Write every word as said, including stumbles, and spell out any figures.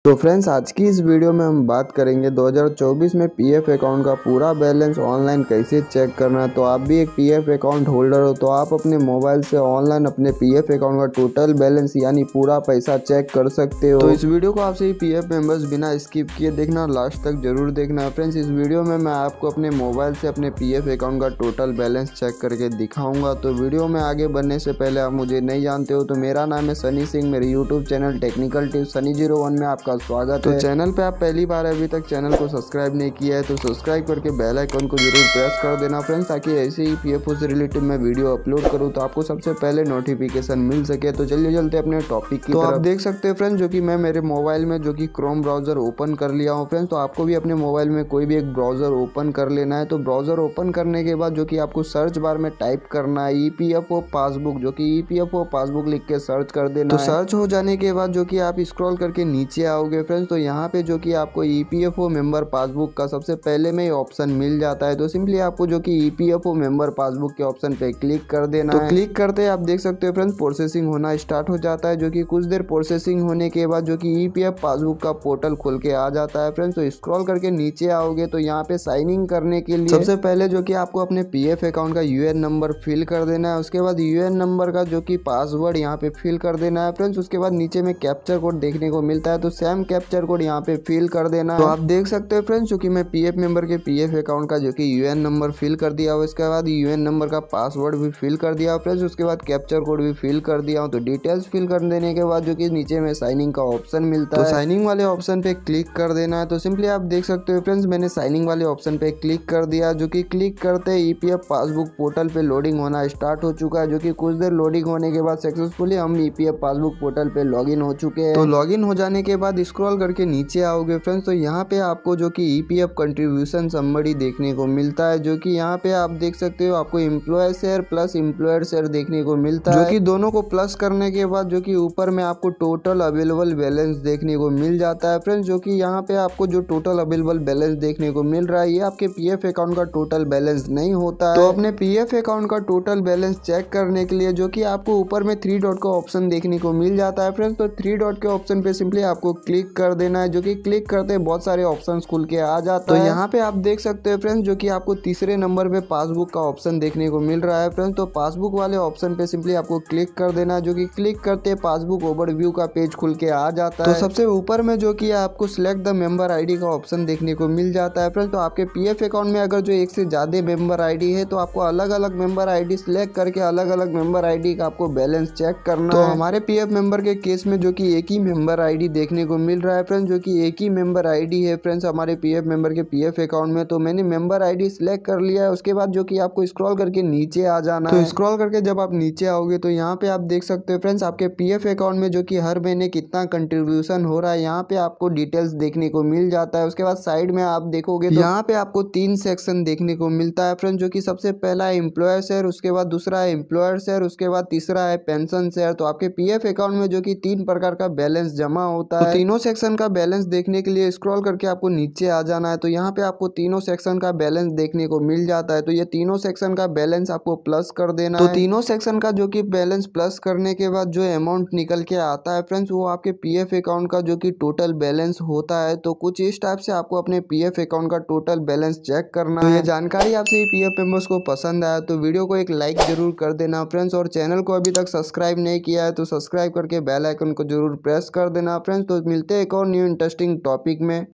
तो फ्रेंड्स, आज की इस वीडियो में हम बात करेंगे दो हज़ार चौबीस में पीएफ अकाउंट का पूरा बैलेंस ऑनलाइन कैसे चेक करना है। तो आप भी एक पीएफ अकाउंट होल्डर हो तो आप अपने मोबाइल से ऑनलाइन अपने पीएफ अकाउंट का टोटल बैलेंस यानी पूरा पैसा चेक कर सकते हो। तो इस वीडियो को आप सभी पीएफ मेंबर्स बिना स्किप किए देखना, लास्ट तक जरूर देखना। फ्रेंड्स, इस वीडियो में मैं आपको अपने मोबाइल से अपने पीएफ अकाउंट का टोटल बैलेंस चेक करके दिखाऊंगा। तो वीडियो में आगे बढ़ने से पहले आप मुझे नहीं जानते हो तो मेरा नाम है सनी सिंह। मेरे YouTube channel technical tips Sunny zero one में आपका स्वागत है। चैनल पे आप पहली बार अभी तक चैनल को सब्सक्राइब नहीं किया है तो सब्सक्राइब करके बेल आइकन को जरूर प्रेस कर देना फ्रेंड्स, ताकि ऐसे ही पीएफओ से रिलेटेड मैं वीडियो अपलोड करूँ तो आपको सबसे पहले नोटिफिकेशन मिल सके। तो चलिए चलते अपने टॉपिक की तरफ। तो आप देख सकते हैं फ्रेंड्स, जो कि मैं मेरे मोबाइल में जो कि क्रोम ब्राउजर ओपन कर लिया हूँ फ्रेंड्स। तो आपको भी अपने मोबाइल में कोई भी एक ब्राउजर ओपन कर लेना है। तो ब्राउजर ओपन करने के बाद जो कि आपको सर्च बार में टाइप करना है ईपीएफओ पासबुक, जो कि ईपीएफओ पासबुक लिख के सर्च कर देना। तो सर्च हो जाने के बाद जो कि आप स्क्रॉल करके नीचे आओगे फ्रेंड्स, तो यहाँ पे जो कि आपको ईपीएफओ मेंबर पासबुक का सबसे पहले में ही ऑप्शन मिल जाता है। तो सिंपली आपको जो कि ईपीएफओ मेंबर पासबुक के ऑप्शन पे क्लिक कर देना है। तो क्लिक करते आप देख सकते हो फ्रेंड्स, प्रोसेसिंग होना स्टार्ट हो जाता है। जो कि कुछ देर प्रोसेसिंग होने के बाद जो कि ईपीएफ पासबुक का पोर्टल खुल के आ जाता है फ्रेंड्स। तो स्क्रॉल करके नीचे आओगे तो यहाँ पे साइन इन करने के लिए सबसे पहले जो कि आपको अपने पीएफ अकाउंट का यूएन नंबर फिल कर देना है। उसके बाद यूएन नंबर का जो कि पासवर्ड यहाँ पे फिल कर देना है फ्रेंड्स। उसके बाद नीचे में कैप्चर कोड देखने को मिलता है, तो सेम कैप्चर कोड यहाँ पे फिल कर देना है। तो आप देख सकते हो फ्रेंड्स, जो कि मैं पीएफ मेंबर के पीएफ अकाउंट का जो कि यूएन नंबर फिल कर दिया हूँ। इसके बाद यूएन नंबर का पासवर्ड भी फिल कर दिया फ्रेंड्स। उसके बाद कैप्चर कोड भी फिल कर दिया हूँ। तो डिटेल्स फिल कर देने के बाद जो कि नीचे में साइनिंग का ऑप्शन मिलता है, तो साइनिंग वाले ऑप्शन पे क्लिक कर देना है। तो सिंपली आप देख सकते हो फ्रेंड्स, मैंने साइनिंग वाले ऑप्शन पे क्लिक कर दिया। जो कि क्लिक करते ईपीएफ पासबुक पोर्टल पे लोडिंग होना स्टार्ट हो चुका है। जो कि कुछ देर लोडिंग होने के बाद सक्सेसफुली हम ईपीएफ पासबुक पोर्टल पे लॉगिन हो चुके हैं। तो लॉगिन हो जाने के बाद स्क्रॉल करके नीचे आओगे फ्रेंड्स, तो यहाँ पे आपको जो कि ईपीएफ कंट्रीब्यूशन समरी देखने को मिलता है। जो कि यहाँ पे आप देख सकते हो आपको employee share plus employer share देखने को मिलता है। जो कि दोनों को प्लस करने के बाद जो कि ऊपर में आपको टोटल अवेलेबल बैलेंस देखने को मिल जाता है फ्रेंड्स। जो कि यहाँ पे आपको जो टोटल अवेलेबल बैलेंस देखने को मिल रहा है ये आपके पीएफ अकाउंट का टोटल बैलेंस नहीं होता है। तो अपने पीएफ अकाउंट का टोटल बैलेंस चेक करने के लिए जो कि आपको ऊपर में थ्री डॉट का ऑप्शन देखने को मिल जाता है फ्रेंड्स। तो थ्री डॉट के ऑप्शन पे सिंपली आपको क्लिक कर देना है। जो कि क्लिक करते बहुत सारे ऑप्शंस खुल के आ जाता है। तो यहाँ पे आप देख सकते हैं फ्रेंड्स, जो कि आपको तीसरे नंबर पे पासबुक का ऑप्शन देखने को मिल रहा है फ्रेंड्स। तो पासबुक वाले ऑप्शन पे सिंपली आपको क्लिक कर देना है। जो कि क्लिक करते पासबुक ओवरव्यू का पेज खुल के आ जाता है। तो सबसे ऊपर में जो कि आपको सिलेक्ट द मेंबर आईडी का ऑप्शन देखने को मिल जाता है फ्रेंड्स। तो आपके पीएफ अकाउंट में अगर जो एक से ज्यादा मेंबर आईडी है तो आपको अलग अलग मेंबर आईडी सिलेक्ट करके अलग अलग मेंबर आईडी का आपको बैलेंस चेक करना है। तो हमारे पीएफ मेंबर के केस में जो कि एक ही मेंबर आईडी देखने को मिल रहा है फ्रेंड्स, जो कि एक ही मेंबर आईडी है फ्रेंड्स हमारे पीएफ मेंबर के पीएफ अकाउंट में। तो मैंने मेंबर आईडी सिलेक्ट कर लिया है। उसके बाद जो कि आपको स्क्रॉल करके नीचे आ जाना है। तो स्क्रॉल करके जब आप नीचे आओगे तो यहाँ पे आप देख सकते हो फ्रेंड्स, आपके पीएफ अकाउंट में जो कि हर महीने कितना कंट्रीब्यूशन हो रहा है यहाँ पे आपको डिटेल्स देखने को मिल जाता है। उसके बाद साइड में आप देखोगे तो यहाँ पे आपको तीन सेक्शन देखने को मिलता है फ्रेंड्स, जो कि सबसे पहला है एम्प्लॉयर शेयर, उसके बाद दूसरा है एम्प्लॉयर शेयर, उसके बाद तीसरा है पेंशन शेयर। तो आपके पीएफ अकाउंट में जो कि तीन प्रकार का बैलेंस जमा होता है। तो तीनों सेक्शन का बैलेंस देखने के लिए स्क्रॉल करके आपको नीचे आ जाना है। तो यहाँ पे आपको तीनों सेक्शन का बैलेंस देखने को मिल जाता है। तो ये तीनों सेक्शन का बैलेंस आपको प्लस कर देना है। तो तीनों सेक्शन का जो कि बैलेंस प्लस करने के बाद जो अमाउंट निकल के आता है फ्रेंड्स, वो आपके पीएफ अकाउंट का जो कि टोटल बैलेंस होता है। तो कुछ इस टाइप से आपको अपने पीएफ अकाउंट का टोटल बैलेंस चेक करना है। तो ये जानकारी आपसे पीएफ मेंबर्स को पसंद आया तो वीडियो को एक लाइक जरूर कर देना फ्रेंड्स, और चैनल को अभी तक सब्सक्राइब नहीं किया है तो सब्सक्राइब करके बेल आइकन को जरूर प्रेस कर देना फ्रेंड्स। तो मिलते हैं एक और न्यू इंटरेस्टिंग टॉपिक में।